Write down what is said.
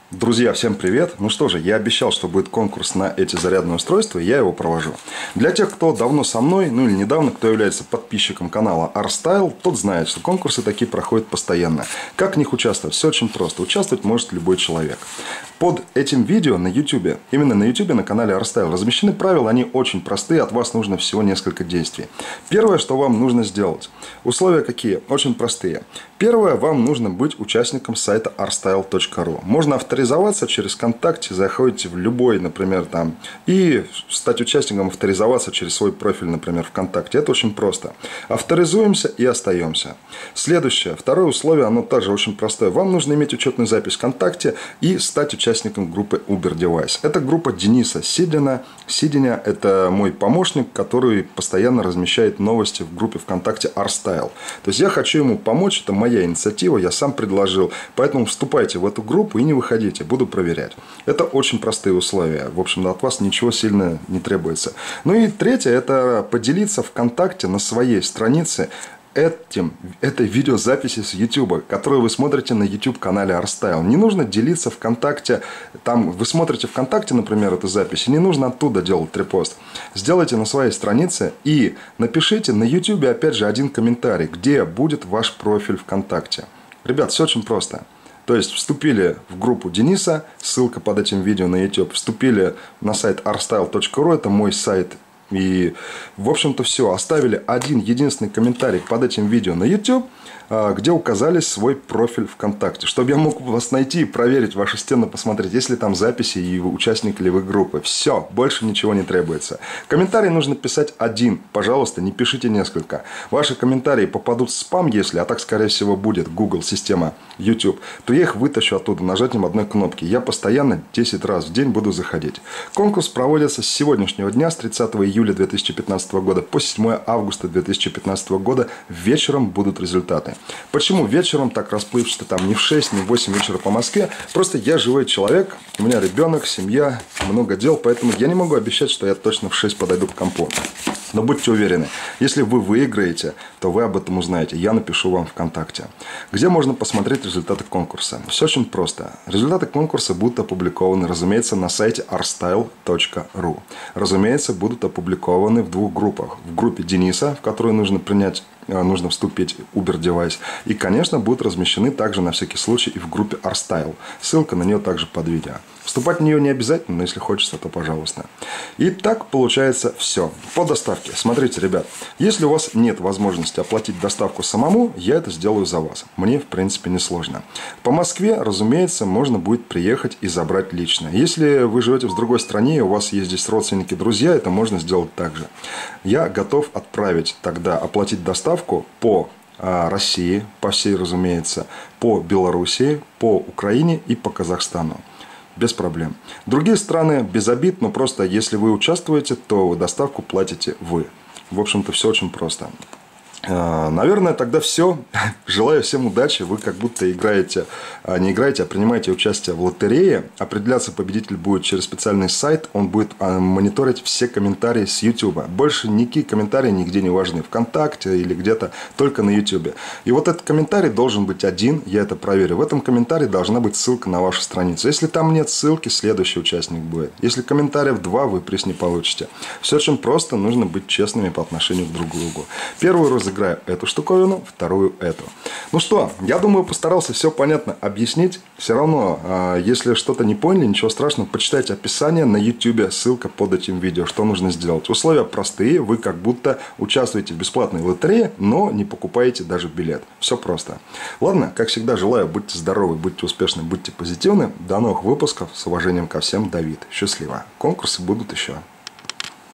Друзья, всем привет! Ну что же, я обещал, что будет конкурс на эти зарядные устройства, и я его провожу. Для тех, кто давно со мной, ну или недавно, кто является подписчиком канала ArStyle, тот знает, что конкурсы такие проходят постоянно. Как в них участвовать? Все очень просто. Участвовать может любой человек. Под этим видео на YouTube, именно на YouTube, на канале ArStyle, размещены правила, они очень простые, от вас нужно всего несколько действий. Первое, что вам нужно сделать. Условия какие? Очень простые. Первое, вам нужно быть участником сайта arstyle.ru. Можно авторизоваться через ВКонтакте, заходите в любой, например, там, и стать участником, авторизоваться через свой профиль, например, ВКонтакте. Это очень просто. Авторизуемся и остаемся. Следующее, второе условие, оно также очень простое. Вам нужно иметь учетную запись ВКонтакте и стать участником группы Uber Device. Это группа Дениса Сидина. Сидиня – это мой помощник, который постоянно размещает новости в группе ВКонтакте ArStyle. То есть я хочу ему помочь, это моя инициатива, я сам предложил. Поэтому вступайте в эту группу и не выходите, буду проверять. Это очень простые условия. В общем, от вас ничего сильно не требуется. Ну и третье – это поделиться ВКонтакте на своей странице этой видеозаписи с YouTube, которую вы смотрите на YouTube-канале ArStyle. Не нужно делиться ВКонтакте. Там вы смотрите ВКонтакте, например, эту запись, и не нужно оттуда делать репост. Сделайте на своей странице и напишите на YouTube, опять же, один комментарий, где будет ваш профиль ВКонтакте. Ребят, все очень просто. То есть, вступили в группу Дениса, ссылка под этим видео на YouTube, вступили на сайт arstyle.ru, это мой сайт. И, в общем-то, все. Оставили один единственный комментарий под этим видео на YouTube, где указали свой профиль ВКонтакте, чтобы я мог вас найти и проверить ваши стены, посмотреть, есть ли там записи и участник ли вы группы. Все, больше ничего не требуется. Комментарий нужно писать один. Пожалуйста, не пишите несколько. Ваши комментарии попадут в спам, если, а так, скорее всего, будет Google, система YouTube, то я их вытащу оттуда нажатием одной кнопки. Я постоянно 10 раз в день буду заходить. Конкурс проводится с сегодняшнего дня, с 30 июля 2015 года по 7 августа 2015 года. Вечером будут результаты. Почему вечером так расплывчато, там не в 6, не в 8 вечера по Москве? Просто я живой человек, у меня ребенок, семья, много дел, поэтому я не могу обещать, что я точно в 6 подойду к компу. Но будьте уверены, если вы выиграете, то вы об этом узнаете. Я напишу вам ВКонтакте. Где можно посмотреть результаты конкурса? Все очень просто. Результаты конкурса будут опубликованы, разумеется, на сайте arstyle.ru. Разумеется, будут опубликованы в двух группах. В группе Дениса, в которую нужно вступить, Uber Device. И, конечно, будут размещены также на всякий случай и в группе ArStyle. Ссылка на нее также под видео. Вступать в нее не обязательно, но если хочется, то пожалуйста. И так получается все. По доставке. Смотрите, ребят, если у вас нет возможности оплатить доставку самому, я это сделаю за вас. Мне, в принципе, не сложно. По Москве, разумеется, можно будет приехать и забрать лично. Если вы живете в другой стране, у вас есть здесь родственники, друзья, это можно сделать так же. Я готов отправить тогда, оплатить доставку по России, по всей, разумеется, по Белоруссии, по Украине и по Казахстану. Без проблем. Другие страны без обид, но просто если вы участвуете, то доставку платите вы. В общем-то, все очень просто. Наверное, тогда все. Желаю всем удачи. Вы как будто не играете, а принимаете участие в лотерее. Определяться победитель будет через специальный сайт. Он будет мониторить все комментарии с YouTube. Больше никакие комментарии нигде не важны. ВКонтакте или где-то, только на YouTube. И вот этот комментарий должен быть один. Я это проверю. В этом комментарии должна быть ссылка на вашу страницу. Если там нет ссылки, следующий участник будет. Если комментариев 2, вы приз не получите. Все очень просто. Нужно быть честными по отношению к друг другу. Первый разыграю эту штуковину, вторую эту. Ну что, я думаю, постарался все понятно объяснить. Все равно, если что-то не поняли, ничего страшного, почитайте описание на YouTube, ссылка под этим видео, что нужно сделать. Условия простые, вы как будто участвуете в бесплатной лотерее, но не покупаете даже билет. Все просто. Ладно, как всегда, желаю, будьте здоровы, будьте успешны, будьте позитивны. До новых выпусков. С уважением ко всем, Давид. Счастливо. Конкурсы будут еще.